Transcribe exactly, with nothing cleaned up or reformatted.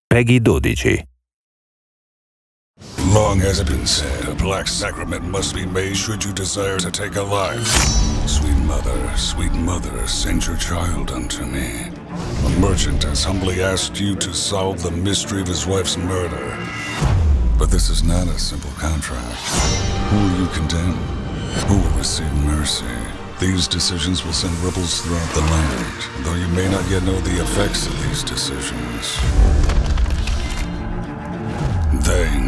Peggy dodici. Long has it been said, a black sacrament must be made should you desire to take a life. Sweet mother, sweet mother, send your child unto me. A merchant has humbly asked you to solve the mystery of his wife's murder. But this is not a simple contract. Who will you condemn? Who will receive mercy? These decisions will send ripples throughout the land, though you may not yet know the effects of these decisions. They